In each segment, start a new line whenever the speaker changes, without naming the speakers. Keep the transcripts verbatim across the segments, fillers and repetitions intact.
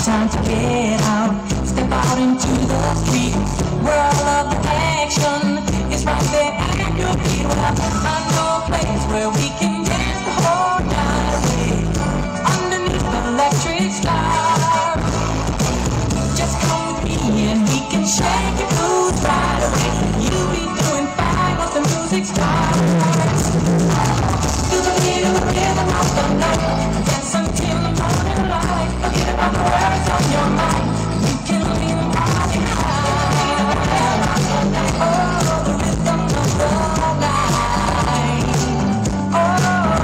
time to get out. Step out into the street where all of the action is right there at your feet. Well, I know a place where we can dance the whole night away underneath the electric star. Just come with me and we can shake your blues right away. You'll be doing fine once the music starts. To the beat of the rhythm of the night, dance until the morning light. Forget about the words on your mind. You can leave them all behind. Oh, the rhythm of the night. Oh,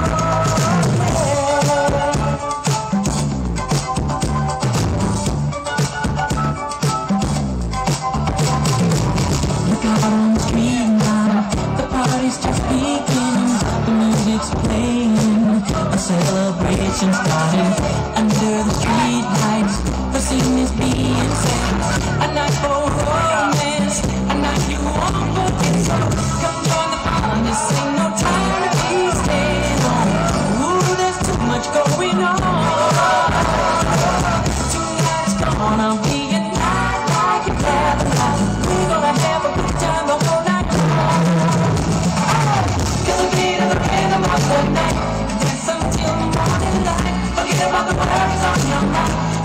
look out on the street now. The party's just beginning. The music's playing. A celebration starting under the street lights. The scene is being set. A night for romance. A night you won't forget. So come join the fun. This ain't no time to be staying home. Ooh, there's too much going on. Tonight's gonna be a night like you've never had. We're gonna have a good time the whole night long. Feel the beat of the rhythm of the night. Dance until the morning light. Forget about the worries on your mind.